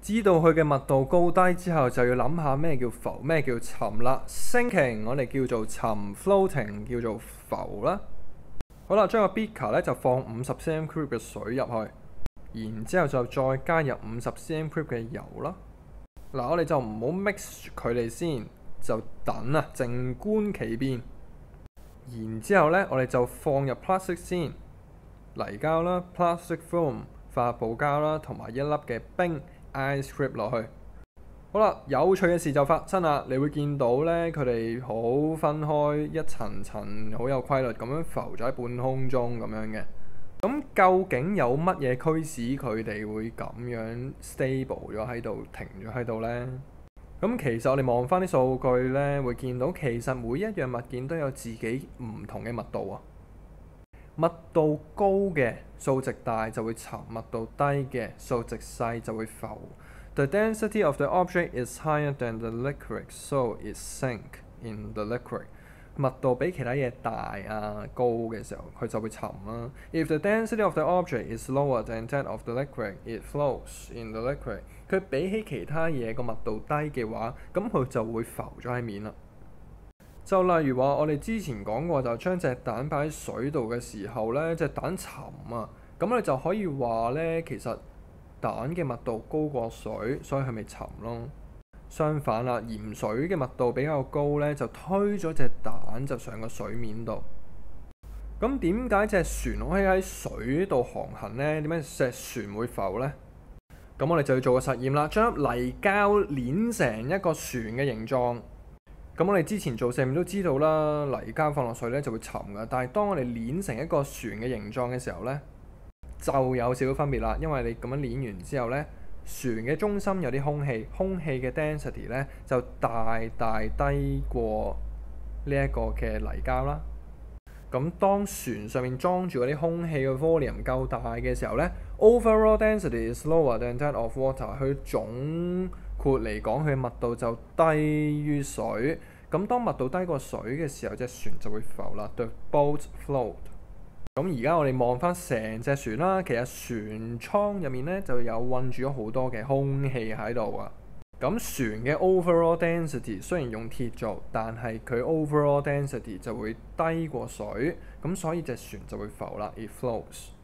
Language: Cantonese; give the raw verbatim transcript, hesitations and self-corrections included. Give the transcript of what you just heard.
知道佢嘅密度高低之後，就要諗下咩叫浮，咩叫沉啦。Sinking 我哋叫做沉 ，floating 叫做浮啦。好啦，將個 beaker 咧就放五十 centimeter cube 嘅水入去，然之後就再加入五十 centimeter cube 嘅油啦。嗱，我哋就唔好 mix 佢哋先，就等啊，靜觀其變。然之後咧，我哋就放入 plastic 先，泥膠啦、plastic foam 發泡膠啦，同埋一粒嘅冰 ice cube 落去。好啦，有趣嘅事就發生啦！你會見到咧，佢哋好分開一層層，好有規律咁樣浮咗喺半空中咁樣嘅。咁究竟有乜嘢驅使佢哋會咁樣 stable 咗喺度，停咗喺度呢？咁其實我哋望翻啲數據咧，會見到其實每一樣物件都有自己唔同嘅密度啊。密度高嘅數值大就會沉，密度低嘅數值細就會浮。The density of the object is higher than the liquid, so it sink in the liquid. 密度比其他嘢大啊高嘅時候，佢就會沉啦。If the density of the object is lower than that of the liquid, it floats in the liquid. 佢比起其他嘢個密度低嘅話，咁佢就會浮咗喺面啦。就例如話，我哋之前講過，就將隻蛋擺喺水度嘅時候呢，隻蛋沉啊，咁你就可以話呢，其實蛋嘅密度高過水，所以佢咪沉咯。相反啦，鹽水嘅密度比較高呢，就推咗隻蛋就上個水面度。咁點解隻船可以喺水度航行呢？點解隻船會浮呢？咁我哋就要做個實驗啦，將泥膠攣成一個船嘅形狀。咁我哋之前做實驗都知道啦，泥膠放落水呢就會沉㗎。但係當我哋攣成一個船嘅形狀嘅時候呢，就有少少分別啦。因為你咁樣攣完之後呢，船嘅中心有啲空氣，空氣嘅 density 咧就大大低過呢一個嘅泥膠啦。咁當船上面裝住嗰啲空氣嘅 volume 夠大嘅時候咧 ，overall density is lower than that of water。佢總括嚟講，佢嘅密度就低於水。咁當密度低過水嘅時候，隻船就會浮啦。The boat float。咁而家我哋望翻成隻船啦，其實船艙入面咧就有韞住咗好多嘅空氣喺度啊。咁船嘅 overall density 雖然用鐵做，但係佢 overall density 就會低過水，咁所以隻船就會浮啦。It floats。